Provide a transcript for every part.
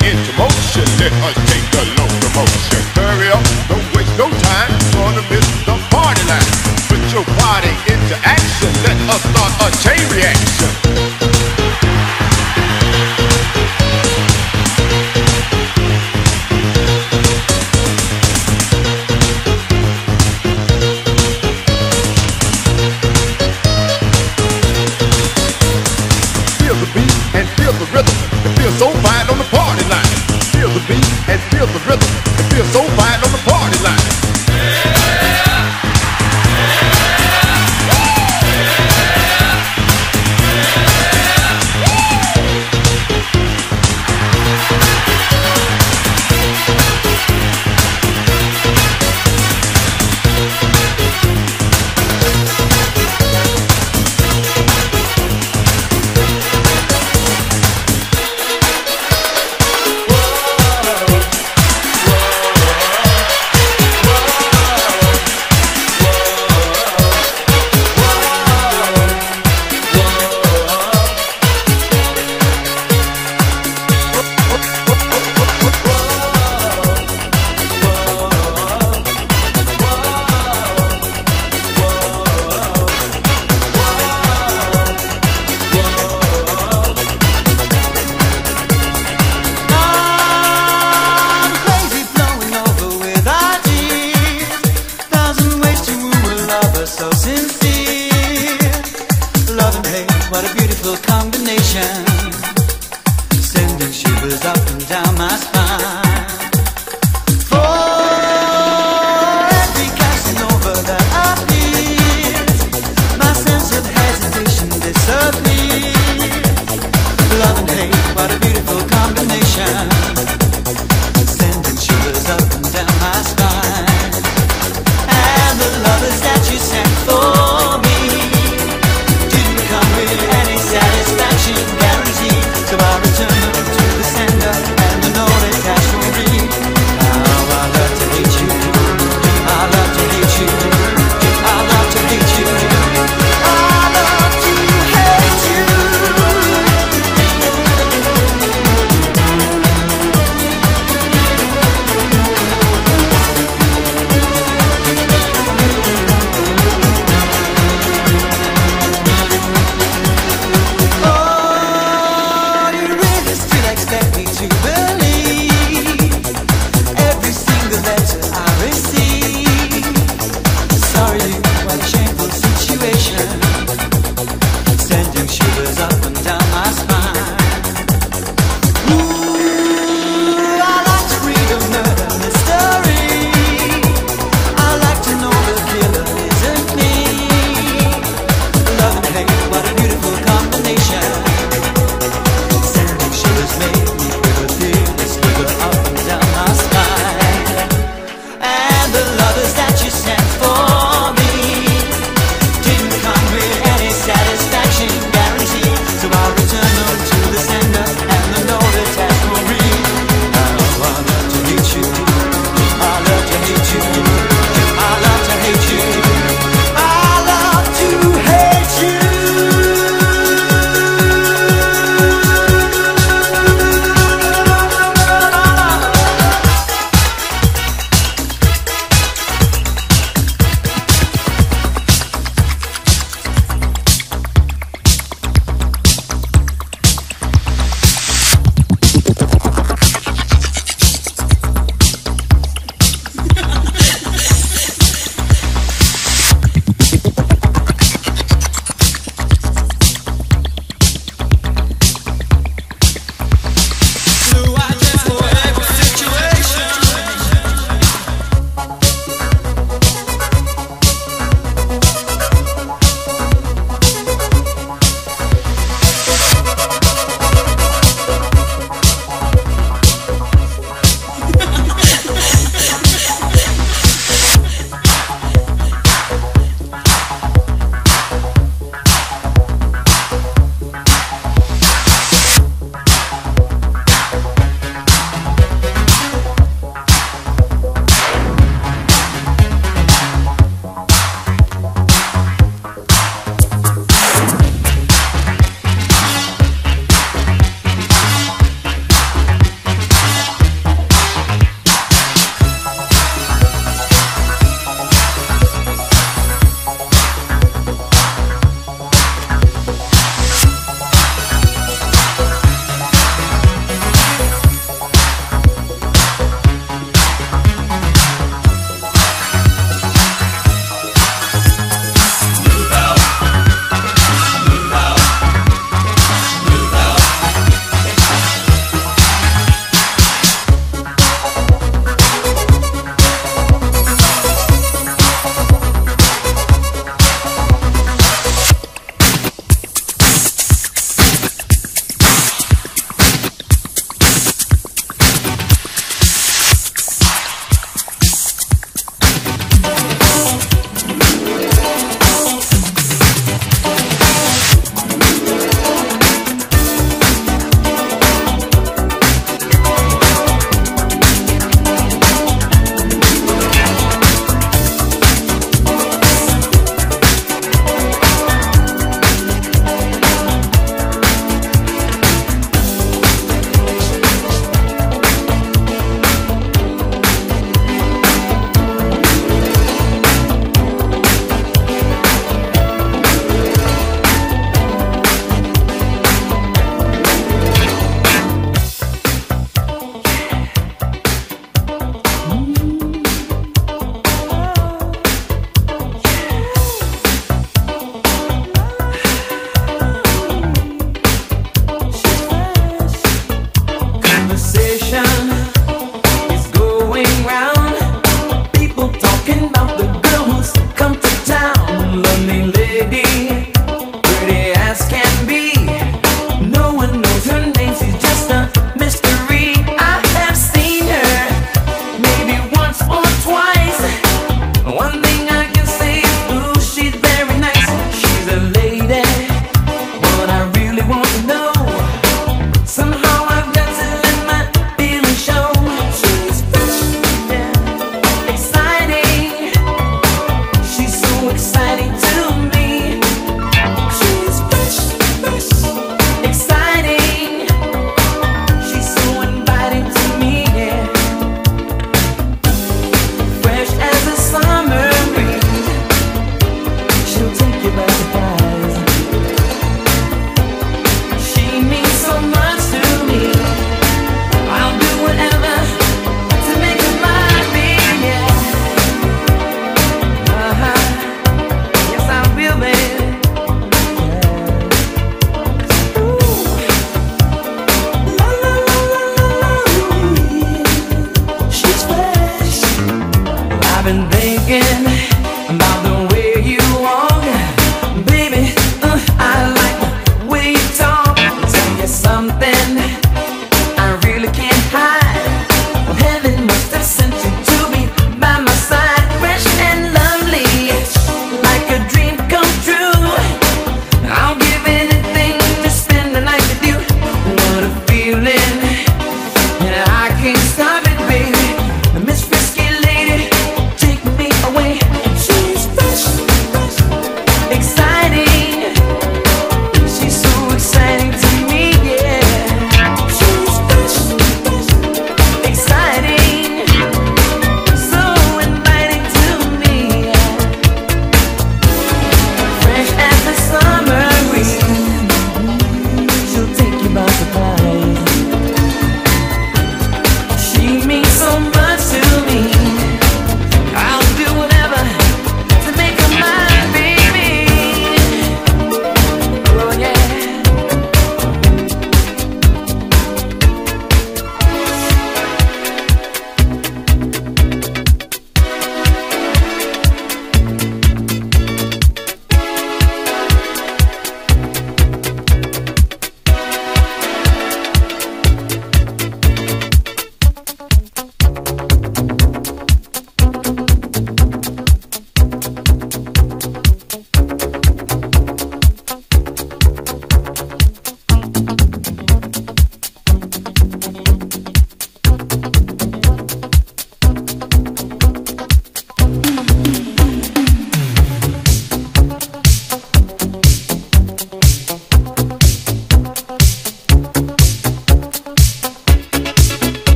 into motion. Let us take the locomotion. Hurry up, don't waste no time. Gonna miss the party line. Put your body into action. Let us start a chain reaction. Feel the beat and feel the rhythm. It feels so fine on the party line. Feel the beat and feel the rhythm. It feels so fine on the party line.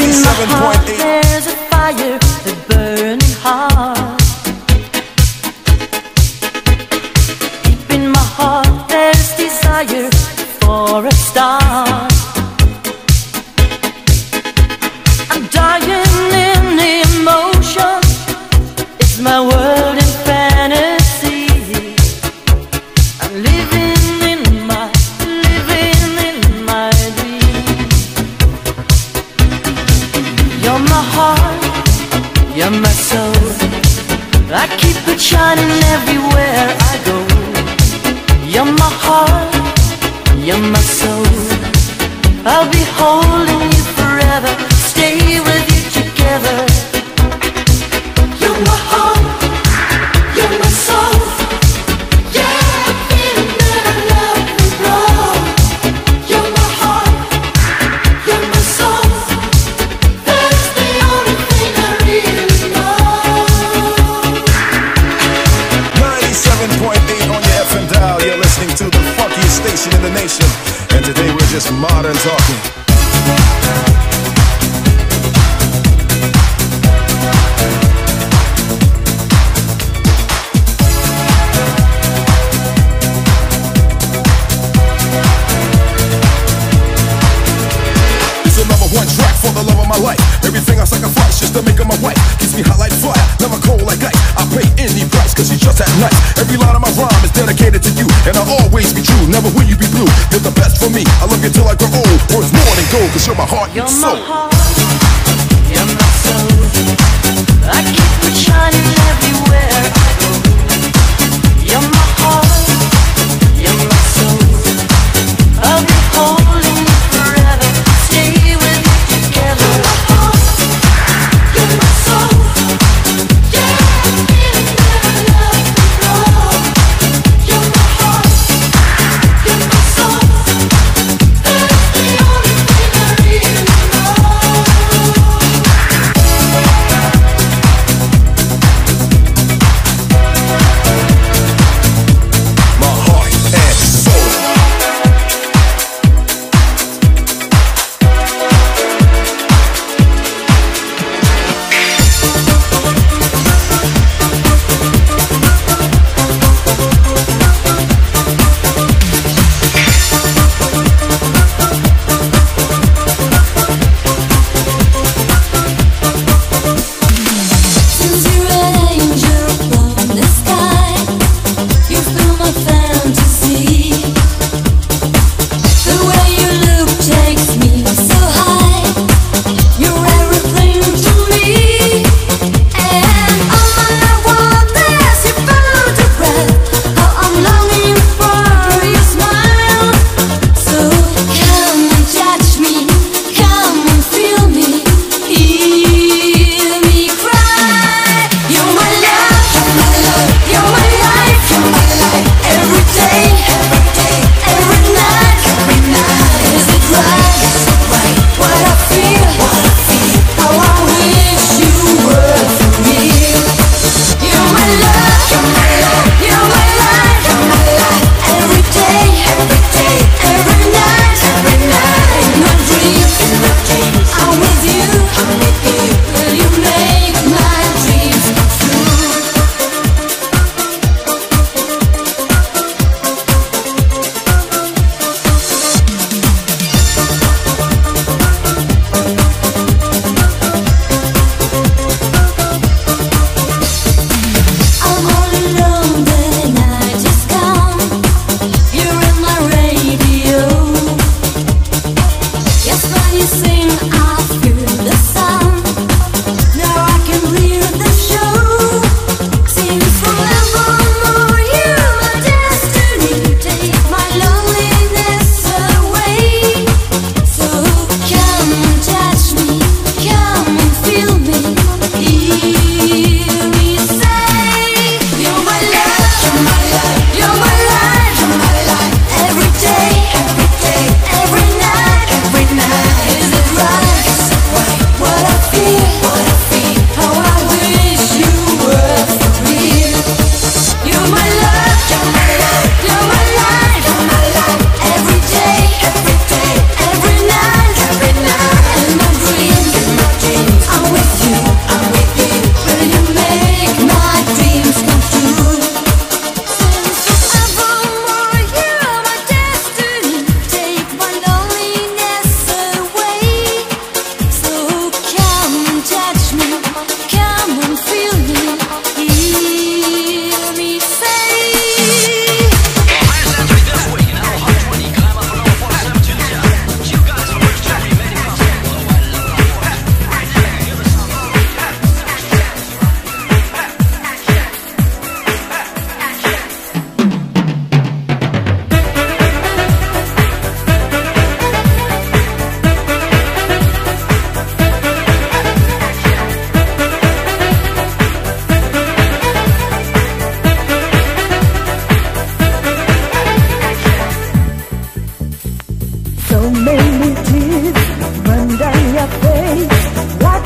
Yes, when you sing, I feel the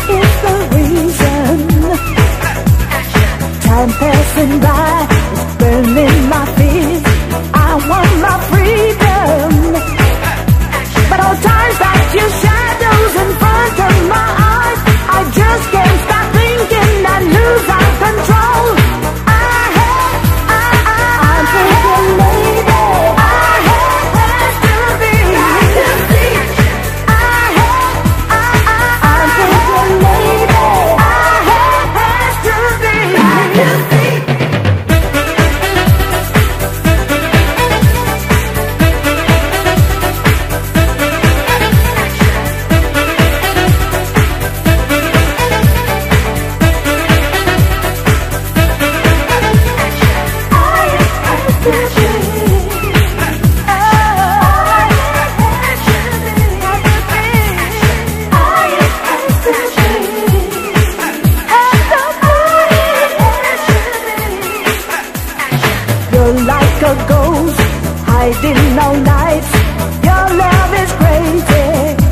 is the reason. Time passing by is burning my fears. I want my freedom, but all times that your shadows in front of my eyes, I just can't stop thinking and lose all control. I'm thinking, lady, has to be. I'm thinking, lady, has to be. You're like a ghost hiding all night. Your love is crazy,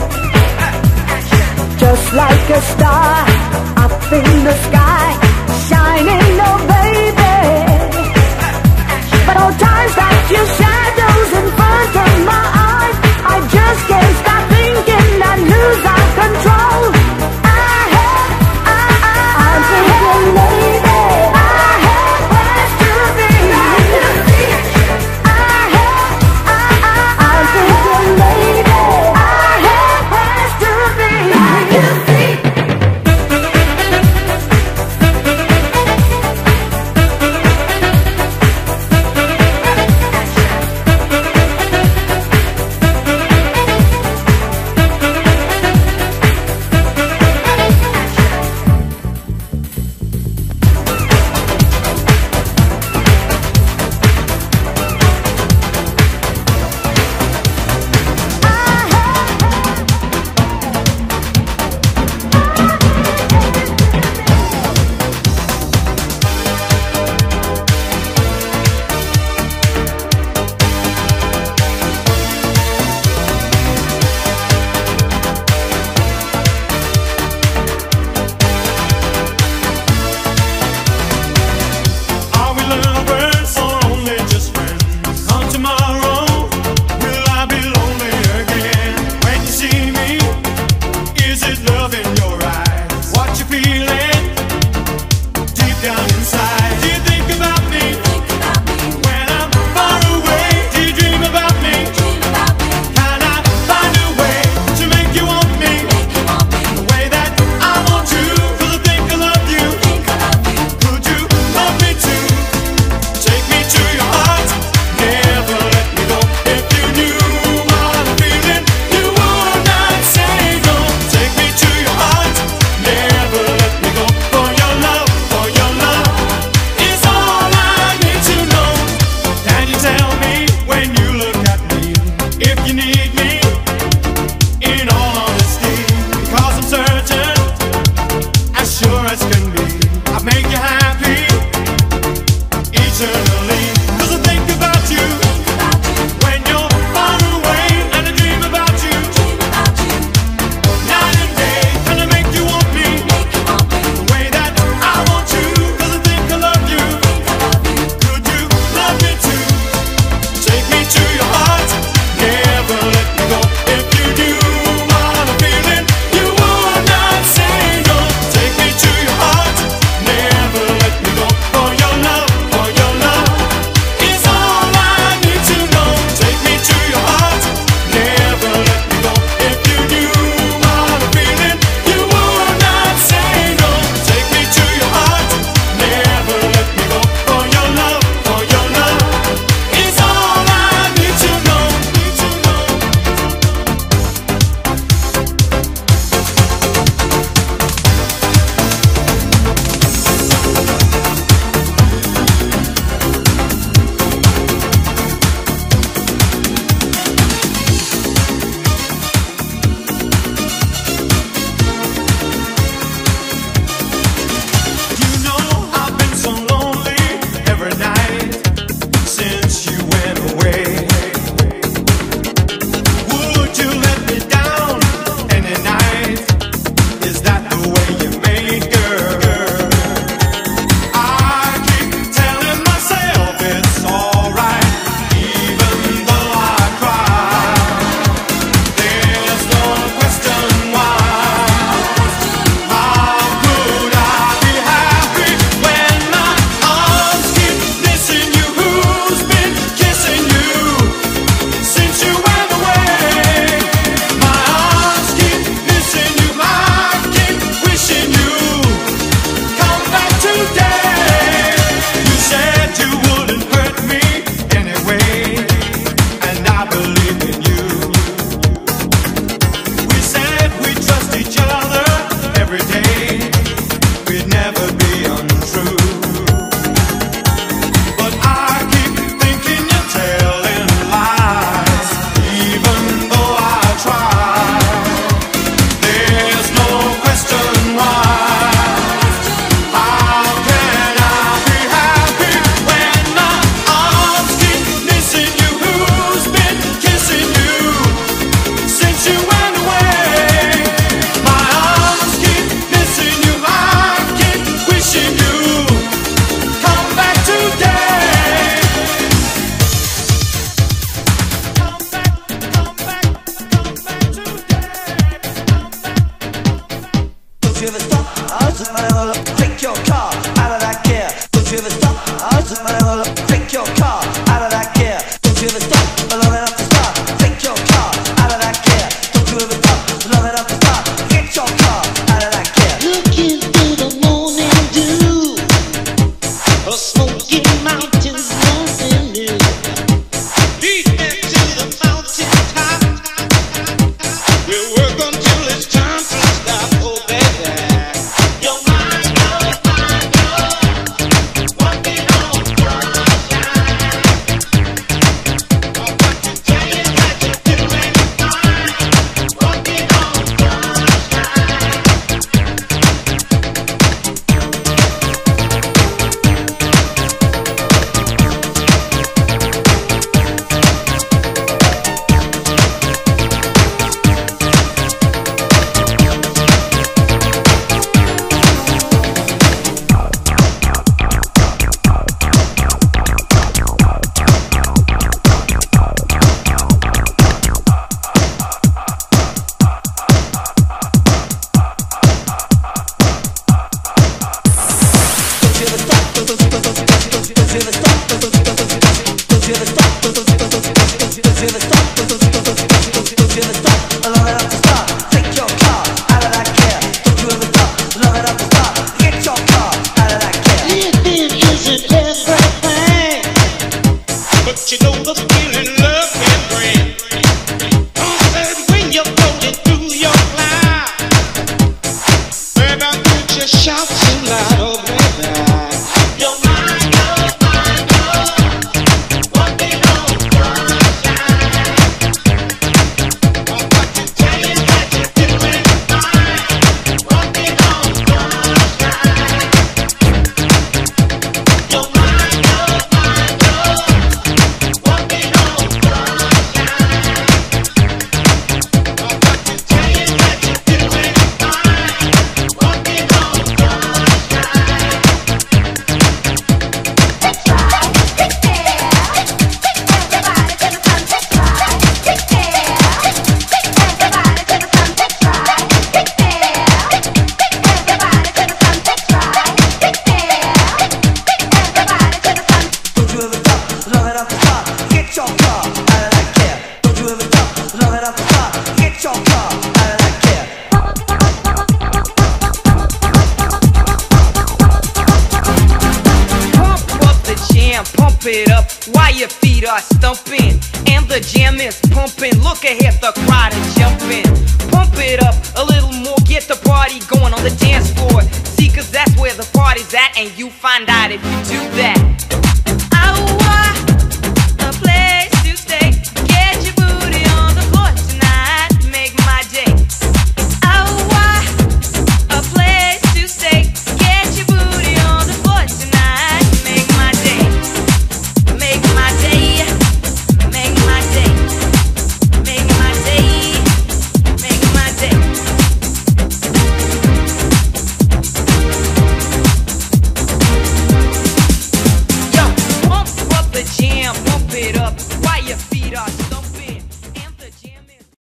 just like a star up in the sky, shining, oh baby. But all times that your shadows in front of my eyes, I just can't stop thinking and lose all control. I'm thinking, lady, has to be. I'm thinking, lady, has to be. Take your car out of that gear. Don't you ever stop. Take your car out of that gear. Don't you ever stop. Long enough to stop. Take your car out of that gear. Don't you ever stop. Long enough to stop. Get your car out of that gear. Looking through the morning dew, a smoky mountains, nothing new. Deep into the mountain top, we'll work until it's time to stop. Oh baby, you're mine, you're mine, you're walking on sunshine. I want to tell you that you're doing fine, walking on but you know the feeling love can bring. I said when you're going through your life, baby, don't you shout too loud, oh baby. You're mine, you're walking on sunshine. I want to tell you that you're doing fine, walking on sunshine. You're mine, you're walking on sunshine. I want to tell you that you're doing fine, walking on Don't you ever stop long enough to stop. Get your car out of that gear. Don't you ever stop long enough to stop. Get your car out of that gear. Pump up the jam, pump it up while your feet are stumping. And the jam is pumping, look ahead, the crowd is jumping. Pump it up a little more, get the party going on the dance floor. See, cause that's where the party's at, and you find out if you do that.